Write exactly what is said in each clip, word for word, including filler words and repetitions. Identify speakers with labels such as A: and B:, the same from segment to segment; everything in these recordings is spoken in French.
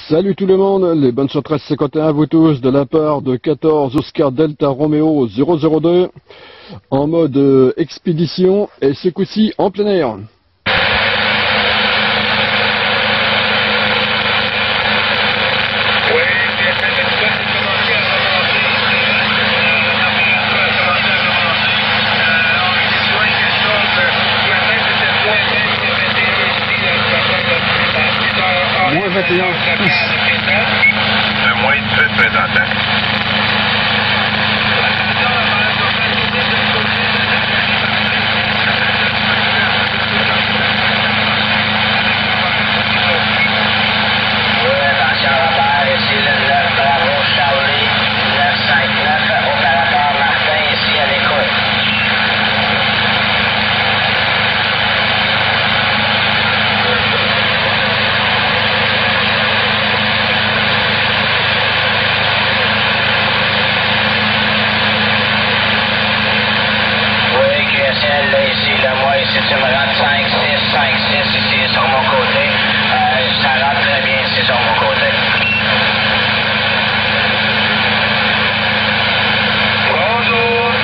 A: Salut tout le monde, les bonnes sur treize cinquante et un à vous tous de la part de quatorze Oscar Delta Romeo zéro zéro deux en mode euh, expédition et ce coup-ci en plein air. Moins vingt et un.
B: Le moins dix-huit présentant.
C: Ici, là, moi, ici, tu me rentres cinq six, cinq six, ici, sur mon côté. Euh, ça rentre très bien ici, sur mon côté. Bonjour.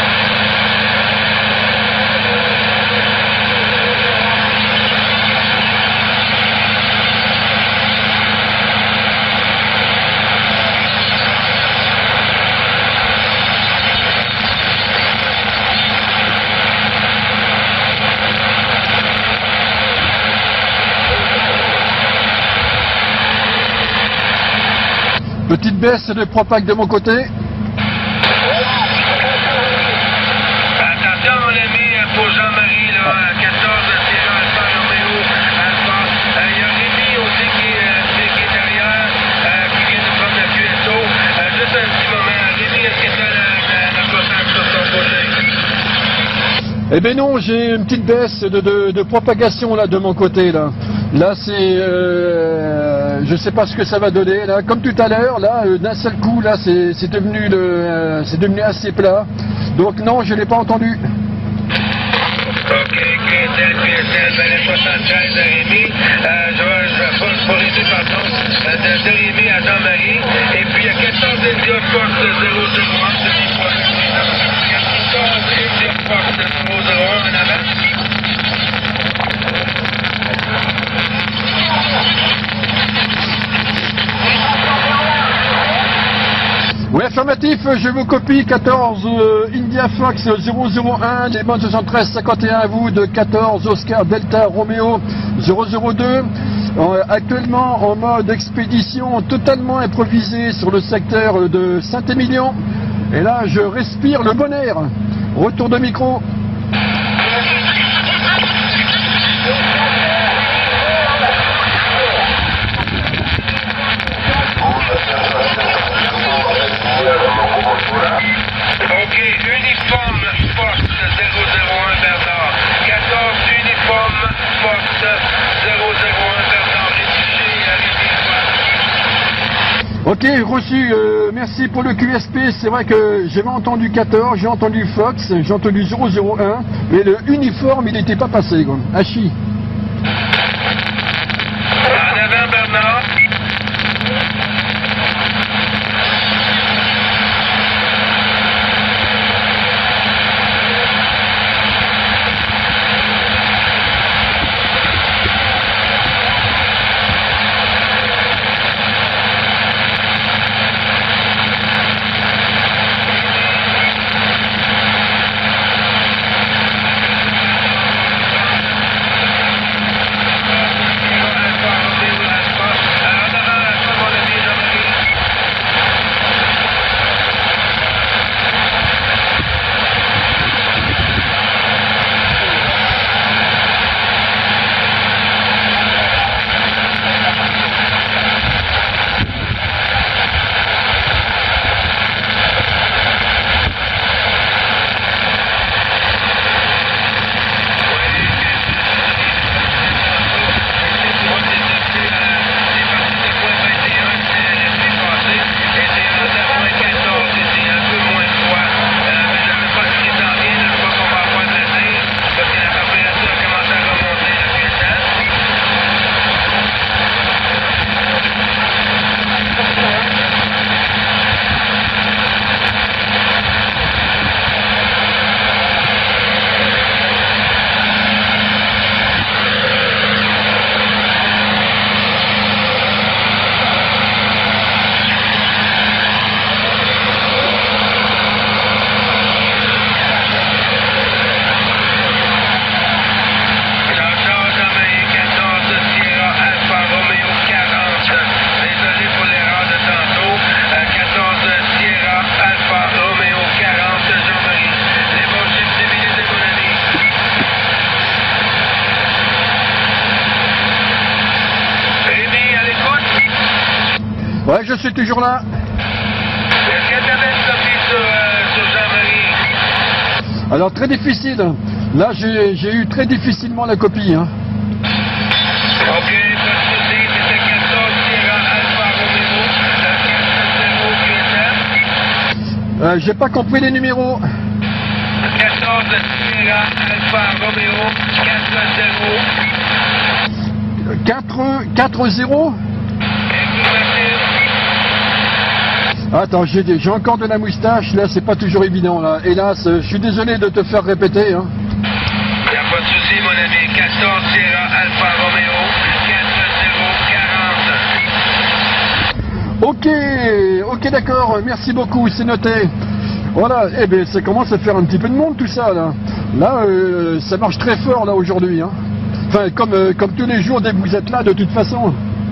A: Petite baisse de propag de mon côté.
B: Attention mon ami, pour Jean-Marie, là, à quatorze, Sierra Alpha Romeo Alpha. Il y a Rémi aussi qui, euh, qui est derrière, euh, qui vient de prendre le Q S O. Euh, juste un petit moment, Rémi, est-ce que tu as la, la, la propag sur ton côté?
A: Eh ben non, j'ai une petite baisse de, de, de propagation là de mon côté là. Là c'est, euh, je sais pas ce que ça va donner là. Comme tout à l'heure là, euh, d'un seul coup là, c'est c'est devenu le, euh, c'est devenu assez plat. Donc non, je l'ai pas entendu.
B: Ok, Q S L, Q S L, ben les soixante-treize à Rémi. Euh, je vais, je vais pas pour Rémi, pardon, euh, de, de Rémi à Jean-Marie. Et puis il y a quatorze India Fox zéro zéro un, quatorze India Fox zéro zéro un en avant.
A: Oui, affirmatif, je vous copie quatorze euh, India Fox zéro zéro un, les bonnes soixante-treize cinquante et un à vous de quatorze Oscar Delta Romeo zéro zéro deux. Euh, actuellement en mode expédition totalement improvisé sur le secteur de Saint-Émilion. Et là, je respire le bon air. Retour de micro.
B: Ok, uniforme Fox zéro zéro un Bernard. quatorze uniforme Fox zéro zéro un Bernard. Rédigé à
A: Ok, reçu, euh, merci pour le Q S P. C'est vrai que j'avais entendu quatorze, j'ai entendu Fox, j'ai entendu zéro zéro un, mais le uniforme il n'était pas passé quoi. Hachi.
B: En avant Bernard.
A: Ouais, je suis toujours là.
B: Est-ce que tu avais une copie sur, euh, sur Jean-Marie?
A: Alors, très difficile. Là, j'ai eu très difficilement la copie. Hein.
B: Ok, pas de souci. C'était quatorze Sierra Alpha Romeo, quatre zéro
A: Euh, j'ai pas compris les numéros.
B: quatorze Sierra Alpha Romeo, quatre zéro.
A: quatre zéro? Attends, j'ai encore de la moustache, là c'est pas toujours évident là. Hélas, je suis désolé de te faire répéter. Hein.
B: Il n'y a pas de souci mon ami. quatorze Sierra Alpha Romeo, quatre zéro quarante.
A: Ok, ok d'accord, merci beaucoup, c'est noté. Voilà, eh bien ça commence à faire un petit peu de monde tout ça là. Là, euh, ça marche très fort là aujourd'hui. Hein. Enfin, comme, euh, comme tous les jours dès que vous êtes là de toute façon.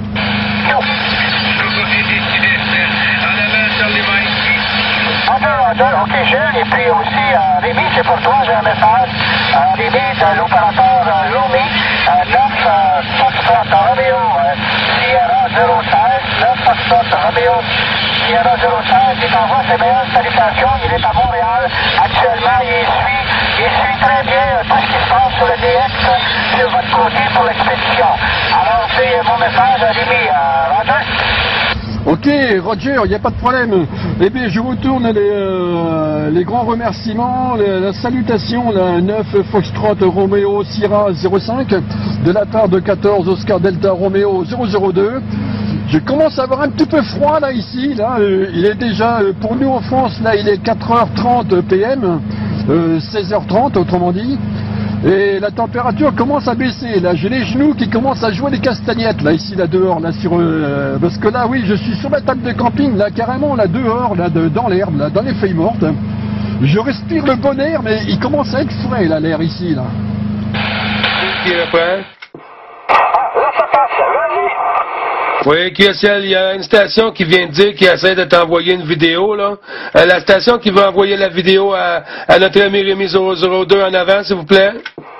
C: Ok, Gilles, et puis aussi, euh, Rémi, c'est pour toi, j'ai un message. Euh, Rémi, de l'opérateur euh, Lomi, euh, neuf Foxtrot Romeo, euh, Sierra zéro seize, neuf Foxtrot Romeo, Sierra zéro seize, il t'envoie ses meilleures salutations, il est à Montréal, actuellement, il suit, il suit très bien euh, tout ce qui se passe sur le D X de votre côté pour l'expédition. Alors, c'est mon message à Rémi, euh, Roger.
A: Ok, Roger, il n'y a pas de problème. Eh bien, je retourne les, euh, les grands remerciements, les, la salutation, la neuf Foxtrot Romeo Sierra zéro cinq, de la part de quatorze Oscar Delta Romeo zéro zéro deux. Je commence à avoir un petit peu froid là ici, là, euh, il est déjà, euh, pour nous en France, là, il est quatre heures trente P M, euh, seize heures trente autrement dit. Et la température commence à baisser, là j'ai les genoux qui commencent à jouer les castagnettes, là ici, là dehors, là sur... Euh, parce que là, oui, je suis sur ma table de camping, là carrément, là dehors, là de, dans l'herbe, là, dans les feuilles mortes. Je respire le bon air, mais il commence à être frais, là, l'air ici, là.
B: Qui reprend?
C: Là, ça passe, vas-y.
B: Oui, Q S L, il y a une station qui vient de dire qu'il essaie de t'envoyer une vidéo, là. Euh, la station qui veut envoyer la vidéo à, à notre ami Rémi zéro zéro deux en avant, s'il vous plaît.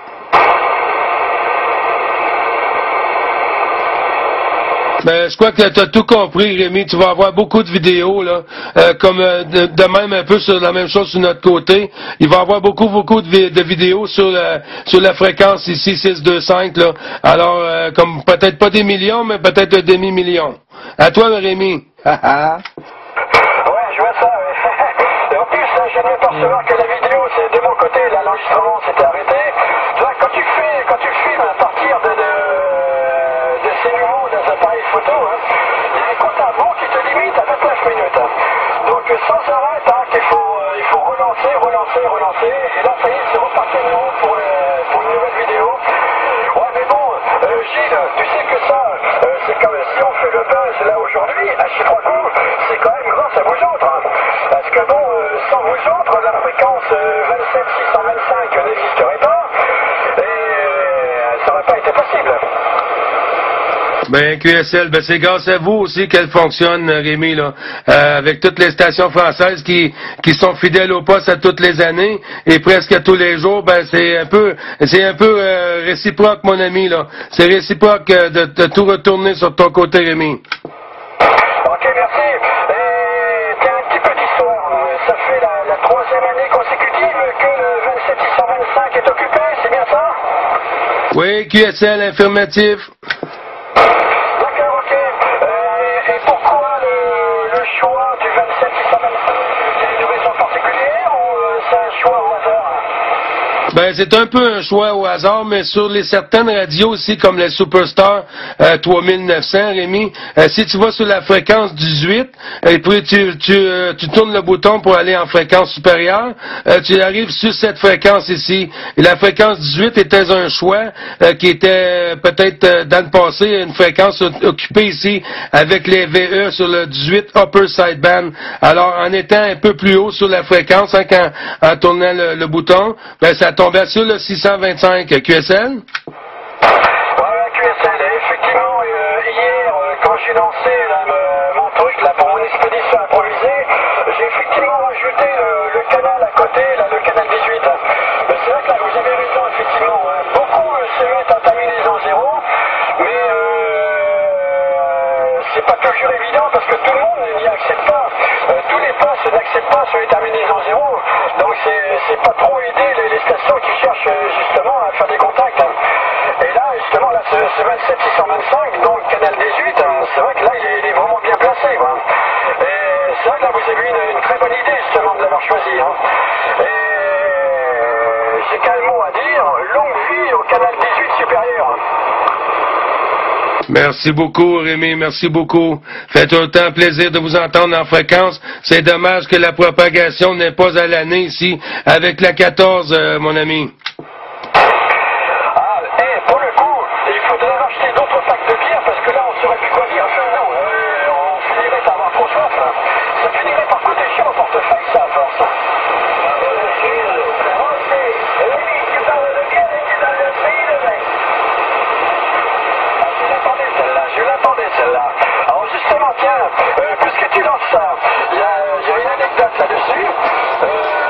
B: Ben, je crois que tu as tout compris, Rémi. Tu vas avoir beaucoup de vidéos, là, euh, comme euh, de, de même un peu sur la même chose sur notre côté. Il va y avoir beaucoup, beaucoup de, vi de vidéos sur la, sur la fréquence ici, six deux cinq, là. Alors, euh, comme peut-être pas des millions, mais peut-être un demi-million. À toi, Rémi.
C: Ouais, je vois ça, ouais. Et en plus, je viens de m'apercevoir que la vidéo, c'est de mon côté, là, l'enregistrement s'était arrêté. Tu vois, quand tu fais, quand tu filmes à partir de, de, de ces nouveaux des appareils photo, hein, il y a un compte à rebours qui te limite à vingt-neuf minutes. Hein. Donc, sans arrêt, hein, qu'il faut, euh, il faut relancer, relancer, relancer. Et là, ça y est, c'est reparti de nouveau pour, euh, pour une nouvelle vidéo. Ouais, mais bon, euh, Gilles, tu sais que ça, euh, c'est comme si on fait le buzz là aujourd'hui, à Chicago, c'est quand même grâce à vous autres. Hein. Parce que bon, euh, sans vous autres, la fréquence euh, vingt-sept six cent vingt-cinq n'existerait pas, et euh, ça n'aurait pas été possible.
B: Ben, Q S L, ben c'est grâce à vous aussi qu'elle fonctionne, Rémi, là, euh, avec toutes les stations françaises qui qui sont fidèles au poste à toutes les années et presque à tous les jours. Ben, c'est un peu, c'est un peu euh, réciproque, mon ami, là. C'est réciproque euh, de, de tout retourner sur ton côté, Rémi.
C: Ok, merci. Et tiens, un petit peu d'histoire. Ça fait la, la troisième année consécutive que le vingt-sept six cent vingt-cinq est occupé, c'est bien ça?
B: Oui, Q S L, affirmatif.
C: D'accord, ok. Euh, et pourquoi le, le choix du vingt-sept six cent vingt-cinq? Il y a une raison particulière ou euh, c'est un choix au hasard?
B: Ben, c'est un peu un choix au hasard, mais sur les certaines radios aussi, comme les Superstar euh, trois mille neuf cents, Rémi, euh, si tu vas sur la fréquence dix-huit, et puis tu, tu, euh, tu tournes le bouton pour aller en fréquence supérieure, euh, tu arrives sur cette fréquence ici. Et la fréquence dix-huit était un choix euh, qui était peut-être euh, dans le passé une fréquence occupée ici avec les V E sur le dix-huit Upper Sideband. Alors, en étant un peu plus haut sur la fréquence, hein, quand, en tournant le, le bouton, ben, ça tombait sur le six cent vingt-cinq Q S L.
C: Ouais, Q S L, effectivement, euh, hier, euh, quand j'ai lancé là, me, mon truc là, pour mon expédition improvisée, j'ai effectivement rajouté le, le canal à côté, là, le canal dix-huit. Mais c'est vrai que là, vous avez raison, effectivement. Hein. Beaucoup euh, se mettent en terminaison zéro, mais euh, c'est pas toujours évident parce que tout le monde n'y accepte pas. Euh, tous les postes n'acceptent pas sur les terminaisons zéro. Donc c'est pas trop aider les, les stations qui cherchent euh, justement à faire des contacts. Hein. Et là, justement, là, ce, ce vingt-sept six cent vingt-cinq, donc canal dix-huit, hein, c'est vrai que là, il est, il est vraiment bien placé. Quoi. Et c'est vrai que là, vous avez eu une, une très bonne idée, justement, de l'avoir choisi. Hein. Et j'ai qu'un mot à dire, longue vie au canal dix-huit supérieur.
D: Merci beaucoup, Rémi, merci beaucoup. Faites autant plaisir de vous entendre en fréquence. C'est dommage que la propagation n'est pas à l'année ici, avec la quatorze, euh, mon ami.
C: Ah, et pour le coup, il faudrait racheter d'autres sacs de bière, parce que là, on saurait plus quoi dire. Non, euh, on finirait par avoir trop soif. Ça finirait par coûter cher au portefeuille, ça, à force. Je l'attendais celle-là. Alors justement, tiens, euh, puisque tu lances ça, il y, y a une anecdote là-dessus. Euh,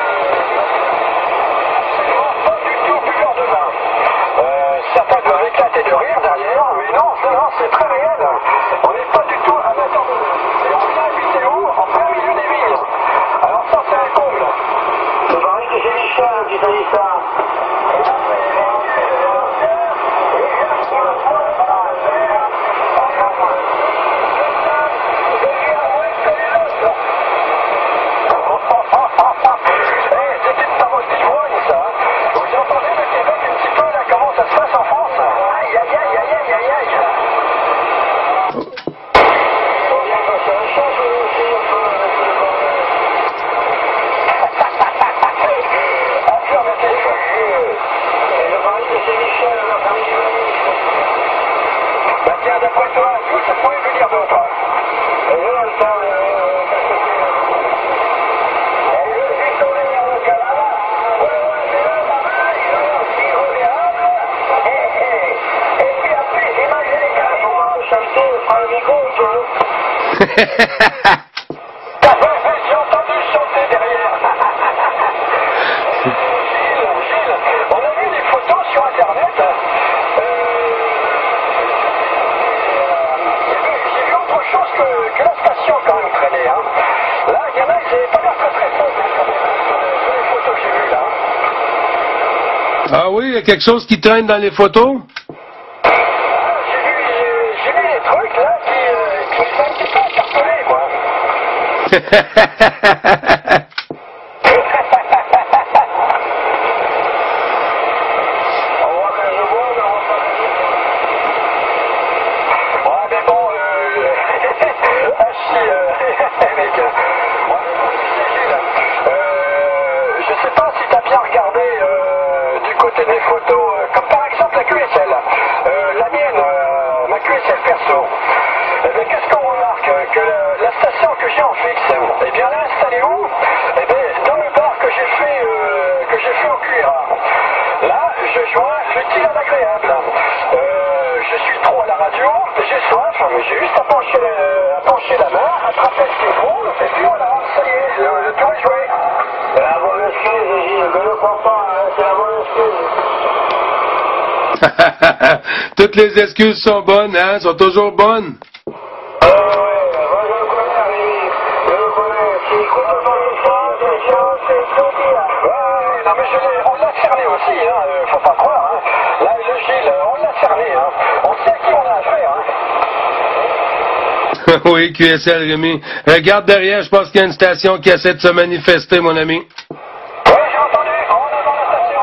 C: pas du tout buveur de vin. Euh, certains doivent éclater de rire derrière, mais non, non, c'est très réel. On n'est pas du tout amateur de vin. Et on vient habiter où? En plein milieu des vignes. Alors ça, c'est un comble. C'est vrai que c'est Michel qui t'a dit ça. J'ai entendu chanter derrière. Gilles, Gilles, on a vu des photos sur internet. Euh, J'ai vu autre chose que, que la station quand même traînée. Hein. Là, il y en a, ils n'avaient pas l'air très très faux quand même, sur les, sur les photos que j'ai vues là.
D: Ah oui, il y a quelque chose qui traîne dans les photos?
C: On va faire le bon, mais on va faire le bon. Ouais, mais bon, euh... ah si, euh... mec, euh... je sais pas si t'as bien regardé euh, du côté des photos, euh, comme par exemple la Q S L, euh, la mienne, euh, ma Q S L perso. Eh bien, qu'est-ce qu'on remarque? Que la, la station que j'ai en fixe, eh bien, là, installée où? Eh bien, dans le bar que j'ai fait, euh, que j'ai fait au cuir. Là, je joins l'utile à l'agréable. Euh, je suis trop à la radio, j'ai soif, mais j'ai juste à pencher, le, à pencher la main, attraper ce qu'il faut, et puis voilà, ça y est, le, le tour est joué. C'est la bonne excuse, Gilles, ne le crois pas, hein, c'est la bonne excuse.
D: Toutes les excuses sont bonnes, hein, sont toujours bonnes.
C: Non mais je on l'a cerné aussi, hein, euh, faut pas croire. Hein. Là, le Gilles, on l'a cerné. Hein. On sait à qui on a affaire. Hein.
D: Oui, Q S L, Rémi. Regarde derrière, je pense qu'il y a une station qui essaie de se manifester, mon ami.
C: Oui, j'ai entendu. On est dans la station.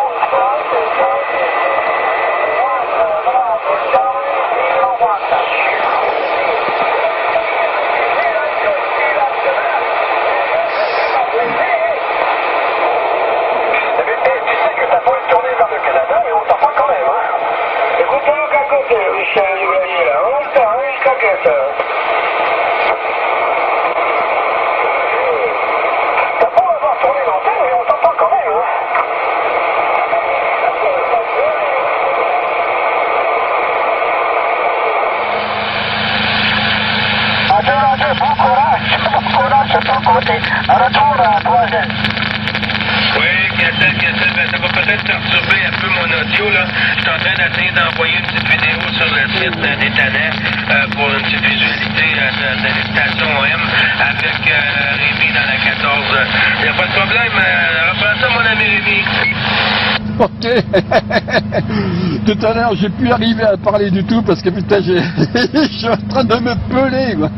B: Oui, Cassel, Cassel, ben, ça va peut-être perturber un peu mon audio, là. Je suis en train d'essayer d'envoyer une petite vidéo sur le site euh, d'Étanet euh, pour une petite visualité euh, de la station M avec euh, Rémi dans la quatorze. Il n'y a pas de problème. Euh, reprends ça, mon ami Rémi.
A: Ok. Tout à l'heure, j'ai pu arriver à parler du tout parce que putain, j'ai... je suis en train de me peler, quoi.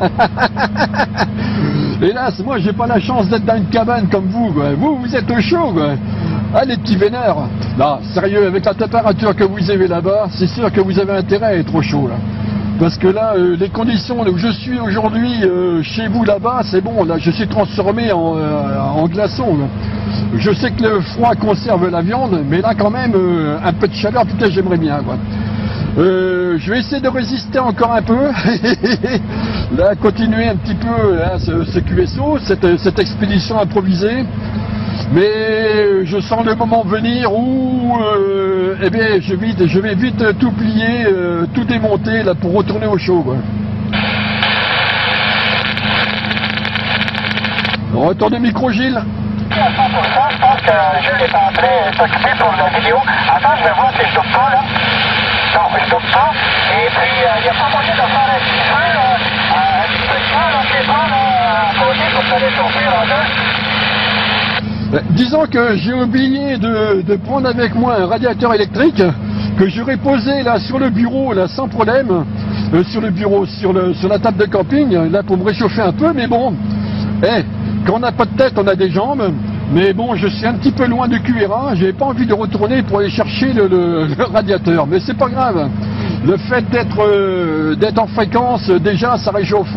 A: Hélas, moi, j'ai pas la chance d'être dans une cabane comme vous, quoi. Vous, vous êtes au chaud, quoi. Ah, les petits vénères. Non, sérieux, avec la température que vous avez là-bas, c'est sûr que vous avez intérêt à être au chaud, là. Parce que là, euh, les conditions où je suis aujourd'hui, euh, chez vous là-bas, c'est bon, là, je suis transformé en, euh, en glaçon, là. Je sais que le froid conserve la viande, mais là, quand même, euh, un peu de chaleur, putain, j'aimerais bien, quoi. Euh, je vais essayer de résister encore un peu, là, continuer un petit peu hein, ce, ce Q S O, cette, cette expédition improvisée. Mais je sens le moment venir où euh, eh bien, je, vite, je vais vite tout plier, euh, tout démonter là, pour retourner au show, quoi. Retour de micro, Gilles.
C: À cent pour cent, je pense que Jules est en train de s'occuper pour la vidéo. Attends, je vais voir si je doute pas, là. Non, je doute pas. Et puis, il euh, n'y a pas moyen de faire un petit feu, là, un petit peu de feu, là, je sais pas, là, à côté pour se aller chauffer, en deux.
A: Disons que j'ai oublié de, de prendre avec moi un radiateur électrique que j'aurais posé là sur le bureau là sans problème, euh, sur le bureau, sur, le, sur la table de camping là pour me réchauffer un peu, mais bon, hey, quand on n'a pas de tête on a des jambes, mais bon je suis un petit peu loin du Q R A, j'ai pas envie de retourner pour aller chercher le, le, le radiateur, mais c'est pas grave, le fait d'être euh, d'être en fréquence déjà ça réchauffe.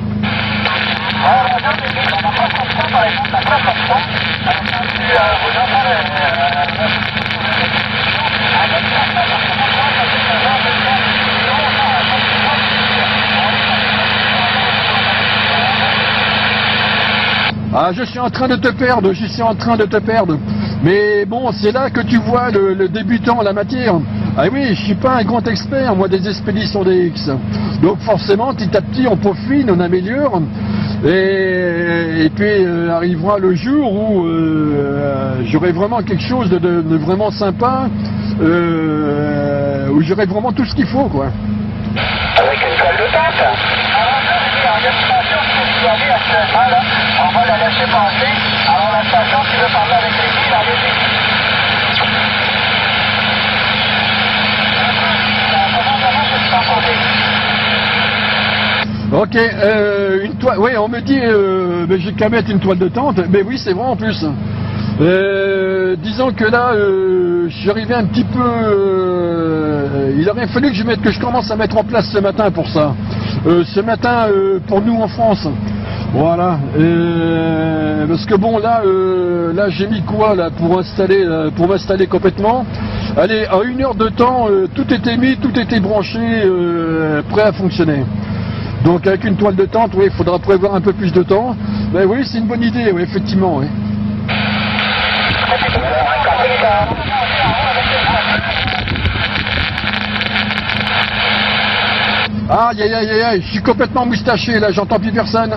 A: Ah, je suis en train de te perdre, je suis en train de te perdre. Mais bon, c'est là que tu vois le, le débutant en la matière. Ah oui, je suis pas un grand expert, moi, des expéditions D X. Donc forcément, petit à petit, on peaufine, on améliore. Et, et puis euh, arrivera le jour où euh, j'aurai vraiment quelque chose de, de, de vraiment sympa, euh, où j'aurai vraiment tout ce qu'il faut, quoi.
C: Avec une toile de tente. Alors là, il y a une station qui est située actuellement, là. On va la laisser passer. Alors la station qui veut parler avec les filles, dans les filles.
A: Ok, euh, une toile, oui, on me dit, euh, ben, j'ai qu'à mettre une toile de tente, mais oui, c'est vrai en plus. Euh, disons que là, euh, je suis arrivé un petit peu, euh, il aurait fallu que je mette, que je commence à mettre en place ce matin pour ça. Euh, ce matin, euh, pour nous en France. Voilà, euh, parce que bon là, euh, là j'ai mis quoi là pour installer, euh, pour m'installer complètement. Allez, en une heure de temps, euh, tout était mis, tout était branché, euh, prêt à fonctionner. Donc avec une toile de tente, oui, il faudra prévoir un peu plus de temps. Mais oui, c'est une bonne idée, oui, effectivement, oui. Aïe aïe aïe aïe, je suis complètement moustaché là, j'entends plus personne.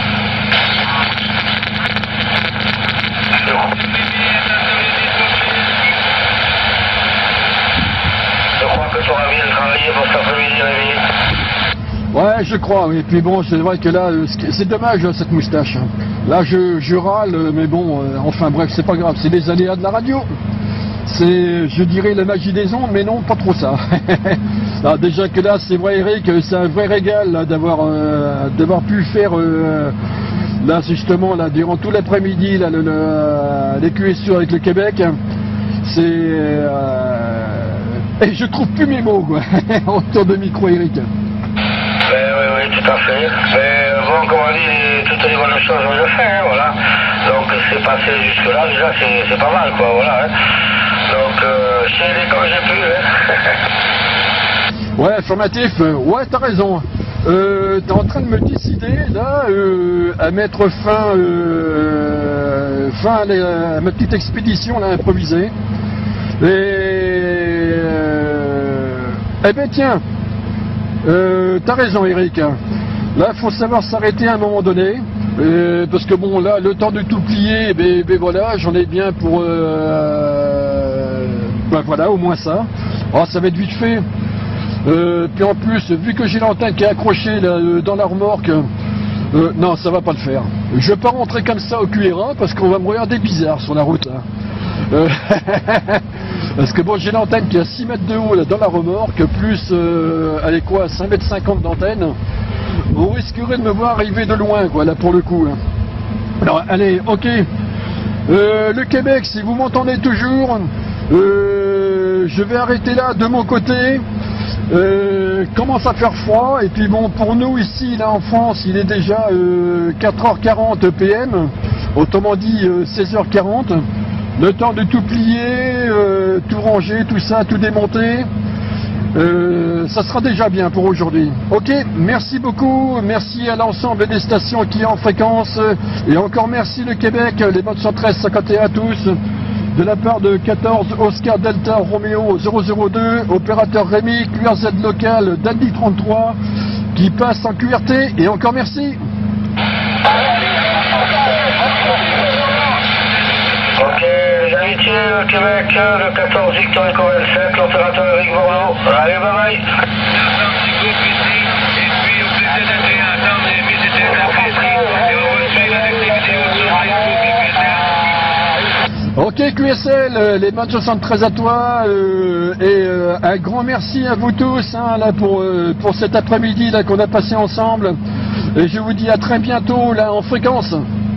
B: Je crois que tu auras bien travaillé pour cet après-midi, Rémi.
A: Ouais, je crois, oui. Et puis bon, c'est vrai que là, c'est dommage cette moustache. Là, je, je râle, mais bon, euh, enfin bref, c'est pas grave, c'est les aléas de la radio. C'est, je dirais, la magie des ondes, mais non, pas trop ça. Alors, déjà que là, c'est vrai, Eric, c'est un vrai régal d'avoir euh, d'avoir pu faire, euh, là, justement, là, durant tout l'après-midi, là, le, le, les Q S O avec le Québec. C'est... Euh, et je trouve plus mes mots, quoi, autour de micro, Eric.
B: Ben oui, oui, tout à fait. Mais bon, comme on dit, toutes les bonnes choses, on le fait, hein, voilà. Donc c'est passé jusque-là, déjà c'est pas mal, quoi, voilà. Hein. Donc euh, je sais comme j'ai pu, hein.
A: Ouais, affirmatif, ouais, t'as raison. Euh, t'es en train de me décider, là, euh, à mettre fin, euh, fin à, la, à ma petite expédition, là, improvisée. Et... Euh, eh ben tiens, Euh, t'as raison, Eric. Là, faut savoir s'arrêter à un moment donné, euh, parce que bon, là, le temps de tout plier, ben, ben voilà, j'en ai bien pour, euh, ben voilà, au moins ça. Oh, ça va être vite fait. Euh, puis en plus, vu que j'ai l'antenne qui est accrochée là, euh, dans la remorque, euh, non, ça va pas le faire. Je vais pas rentrer comme ça au Q R un parce qu'on va me regarder bizarre sur la route. Hein. Euh, parce que bon, j'ai l'antenne qui est à six mètres de haut là, dans la remorque, plus, euh, elle est quoi, cinq mètres cinquante d'antenne. On risquerait de me voir arriver de loin, quoi, là pour le coup. Hein. Alors, allez, ok. Euh, le Québec, si vous m'entendez toujours, euh, je vais arrêter là de mon côté. Euh, commence à faire froid et puis bon, pour nous ici là en France, il est déjà euh, quatre heures quarante P M, autrement dit euh, seize heures quarante. Le temps de tout plier, euh, tout ranger, tout ça, tout démonter. Euh, ça sera déjà bien pour aujourd'hui. Ok, merci beaucoup, merci à l'ensemble des stations qui est en fréquence et encore merci le Québec, les modes cent treize cinquante et un à tous. De la part de quatorze Oscar Delta Romeo zéro zéro deux, opérateur Rémi, Q R Z local Dandy trente-trois, qui passe en Q R T, et encore merci.
C: Ok, les amitiés, le Québec, le quatorze Victor Echo vingt-sept, l'opérateur Eric Bourneau. Allez, bye bye.
B: Merci beaucoup ici, et puis au plaisir d'être ensemble, Rémi, c'était très apprécié, et on va suivre avec les vidéos sur Facebook et Twitter.
A: Ok Q S L, les matchs soixante-treize à toi, euh, et euh, un grand merci à vous tous hein, là, pour, euh, pour cet après-midi là, qu'on a passé ensemble. Et je vous dis à très bientôt là en fréquence.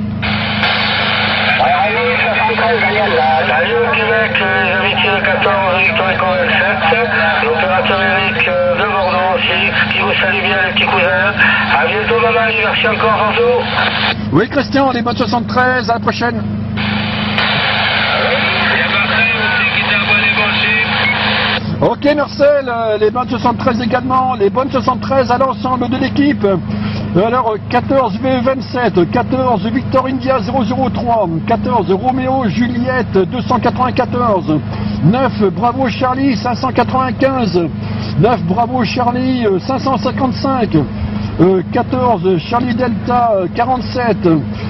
C: Salut au Québec, les amitiés de quatorze Victor Echo vingt-sept, l'opérateur Eric de Bordeaux aussi, qui vous salue bien les petits cousins. A bientôt, bye bye, merci encore, François.
A: Oui Christian, les matchs soixante-treize, à la prochaine. Ok Marcel, euh, les bonnes soixante-treize également, les bonnes soixante-treize à l'ensemble de l'équipe. Alors quatorze V vingt-sept, quatorze Victor India zéro zéro trois, quatorze Roméo Juliette deux cent quatre-vingt-quatorze, neuf Bravo Charlie cinq cent quatre-vingt-quinze, neuf Bravo Charlie cinq cent cinquante-cinq, euh, quatorze Charlie Delta quarante-sept,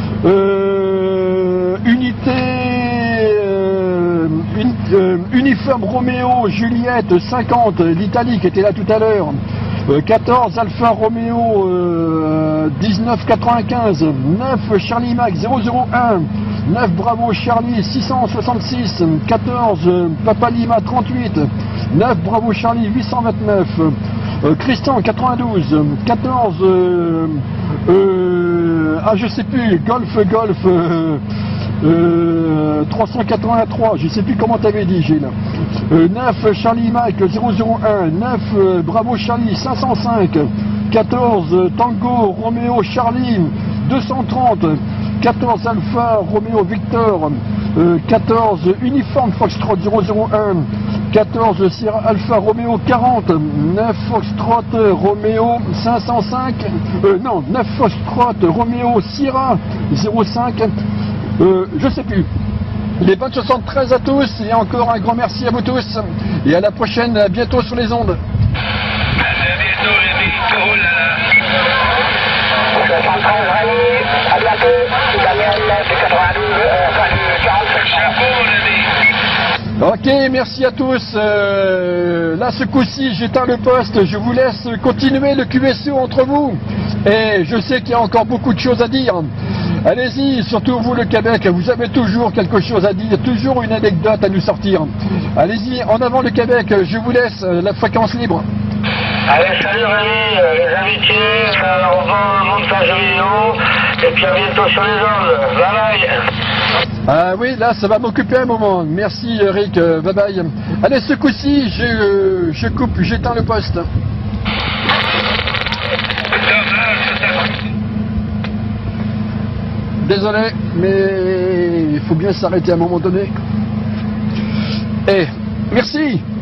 A: euh, unité euh, une, euh, uniforme Roméo Juliette cinquante, l'Italie qui était là tout à l'heure, euh, quatorze Alpha Roméo euh, dix-neuf quatre-vingt-quinze, neuf Charlie Mac zéro zéro un, neuf Bravo Charlie six cent soixante-six, quatorze euh, Papa Lima trente-huit, neuf Bravo Charlie huit cent vingt-neuf, euh, Christian quatre-vingt-douze, quatorze euh, euh, ah je sais plus, Golf Golf euh, euh, trois cent quatre-vingt-trois, je sais plus comment t'avais dit Gilles, euh, neuf Charlie Mike zéro zéro un, neuf euh, Bravo Charlie cinq cent cinq, quatorze euh, Tango Roméo Charlie deux cent trente, quatorze Alpha Roméo Victor, euh, quatorze Uniforme Foxtrot zéro zéro un, quatorze Sierra Alpha Roméo quarante, neuf Foxtrot Roméo cinq cent cinq, euh, non, neuf Foxtrot Roméo Sierra zéro cinq, euh, je sais plus. Les bonnes soixante-treize à tous et encore un grand merci à vous tous et à la prochaine, à bientôt sur les ondes.
B: À bientôt, Rémi. Oh là là.
C: soixante-treize Rémi, à bientôt. Daniel du quatre-vingt-douze, euh, quarante-sept.
B: Chapeau, mon ami.
A: Ok, merci à tous. Euh, là, ce coup-ci, j'éteins le poste. Je vous laisse continuer le Q S O entre vous. Et je sais qu'il y a encore beaucoup de choses à dire. Allez-y, surtout vous le Québec, vous avez toujours quelque chose à dire, toujours une anecdote à nous sortir. Allez-y, en avant le Québec, je vous laisse la fréquence libre.
C: Allez, salut Rémi, euh, les amitiés, euh, on va au montage vidéo, et puis à bientôt sur les ondes. Bye bye.
A: Ah oui, là, ça va m'occuper un moment. Merci Eric, euh, bye bye. Allez, ce coup-ci, je, euh, je coupe, j'éteins le poste. Désolé, mais il faut bien s'arrêter à un moment donné. Et merci.